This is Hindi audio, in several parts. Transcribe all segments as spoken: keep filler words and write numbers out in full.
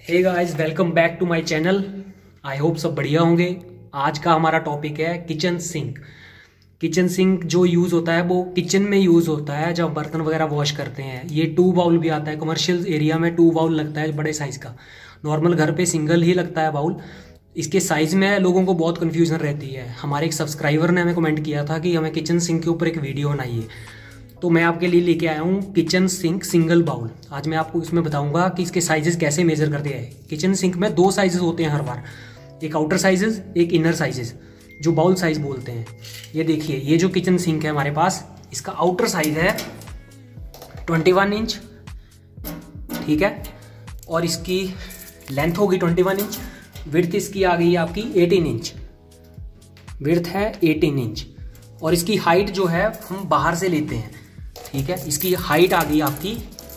Hey guys, welcome back to my channel. I hope सब बढ़िया होंगे। आज का हमारा टॉपिक है किचन सिंक। किचन सिंक जो यूज़ होता है वो किचन में यूज़ होता है जब बर्तन वगैरह वॉश करते हैं। ये टू बाउल भी आता है, कमर्शियल एरिया में टू बाउल लगता है बड़े साइज़ का। नॉर्मल घर पे सिंगल ही लगता है बाउल। इसके साइज़ में लोगों को बहुत कन्फ्यूजन रहती है। हमारे एक सब्सक्राइबर ने हमें कमेंट किया था कि हमें किचन सिंक के ऊपर एक वीडियो बनाइए, तो मैं आपके लिए लेके आया हूँ किचन सिंक सिंगल बाउल। आज मैं आपको इसमें बताऊंगा कि इसके साइजेस कैसे मेजर करते हैं। किचन सिंक में दो साइजेस होते हैं हर बार, एक आउटर साइजेस एक इनर साइजेस, जो बाउल साइज बोलते हैं। ये देखिए, ये जो किचन सिंक है हमारे पास, इसका आउटर साइज है इक्कीस इंच, ठीक है, और इसकी लेंथ होगी इक्कीस इंच। विड्थ इसकी आ गई है आपकी अठारह इंच, विड्थ है अठारह इंच। और इसकी हाइट जो है हम बाहर से लेते हैं, ठीक है। इसकी हाइट आ गई आपकी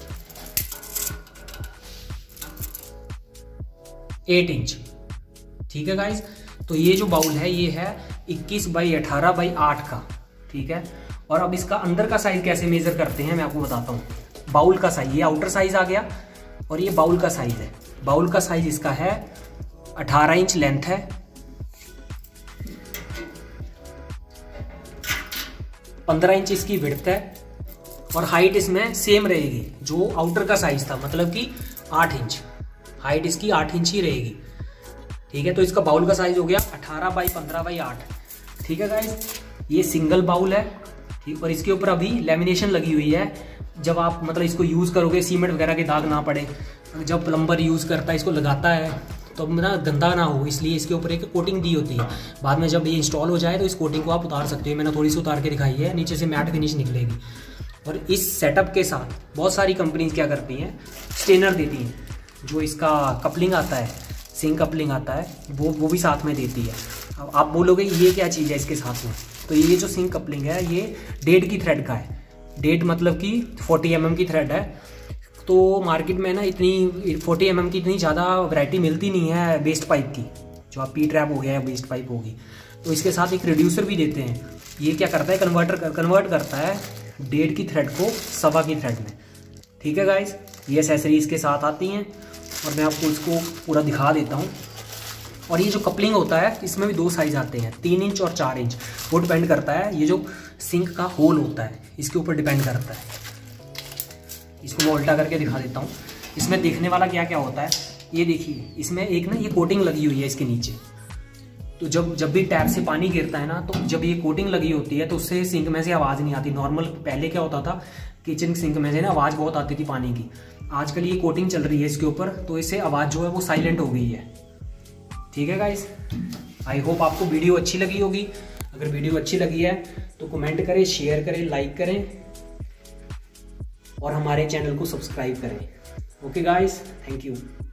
आठ इंच, ठीक है गाइस। तो ये जो बाउल है ये है इक्कीस बाई अठारह बाई आठ का, ठीक है। और अब इसका अंदर का साइज कैसे मेजर करते हैं मैं आपको बताता हूँ। बाउल का साइज, ये आउटर साइज आ गया और ये बाउल का साइज है। बाउल का साइज इसका है अठारह इंच लेंथ है, पंद्रह इंच इसकी विड्थ है, और हाइट इसमें सेम रहेगी जो आउटर का साइज था, मतलब कि आठ इंच। हाइट इसकी आठ इंच ही रहेगी, ठीक है। तो इसका बाउल का साइज हो गया अठारह बाई पंद्रह बाई आठ, ठीक है गाइस। ये सिंगल बाउल है, ठीक। और इसके ऊपर अभी लेमिनेशन लगी हुई है। जब आप मतलब इसको यूज़ करोगे, सीमेंट वगैरह के दाग ना पड़े। जब प्लम्बर यूज़ करता है, इसको लगाता है, तो ना गंदा ना हो, इसलिए इसके ऊपर एक कोटिंग दी होती है। बाद में जब ये इंस्टॉल हो जाए तो इस कोटिंग को आप उतार सकते हो। मैंने थोड़ी सी उतार के दिखाई है, नीचे से मैट फिनिश निकलेगी। और इस सेटअप के साथ बहुत सारी कंपनीज क्या करती हैं, स्टेनर देती हैं। जो इसका कपलिंग आता है, सिंक कपलिंग आता है, वो वो भी साथ में देती है। अब आप बोलोगे ये क्या चीज़ है इसके साथ में, तो ये जो सिंक कपलिंग है ये डेढ़ की थ्रेड का है। डेढ़ मतलब कि फोर्टी एम एम की थ्रेड है। तो मार्केट में ना इतनी फोर्टी एम एम की इतनी ज़्यादा वैरायटी मिलती नहीं है वेस्ट पाइप की, जो आप पी ट्रैप हो गया या वेस्ट पाइप होगी। तो इसके साथ एक रिड्यूसर भी देते हैं। ये क्या करता है, कन्वर्टर कन्वर्ट करता है डेढ़ की थ्रेड को सवा की थ्रेड में, ठीक है गाइस। ये एसेसरी इसके साथ आती हैं और मैं आपको इसको पूरा दिखा देता हूँ। और ये जो कपलिंग होता है इसमें भी दो साइज आते हैं, तीन इंच और चार इंच। वो डिपेंड करता है, ये जो सिंक का होल होता है इसके ऊपर डिपेंड करता है। इसको मैं उल्टा करके दिखा देता हूँ। इसमें देखने वाला क्या क्या होता है, ये देखिए, इसमें एक ना ये कोटिंग लगी हुई है इसके नीचे। तो जब जब भी टैप से पानी गिरता है ना, तो जब ये कोटिंग लगी होती है तो उससे सिंक में से आवाज़ नहीं आती। नॉर्मल पहले क्या होता था, किचन सिंक में से ना आवाज़ बहुत आती थी पानी की। आजकल ये कोटिंग चल रही है इसके ऊपर, तो इससे आवाज़ जो है वो साइलेंट हो गई है, ठीक है गाइस। आई होप आपको वीडियो अच्छी लगी होगी। अगर वीडियो अच्छी लगी है तो कमेंट करें, शेयर करें, लाइक करें और हमारे चैनल को सब्सक्राइब करें। Okay guys, thank you.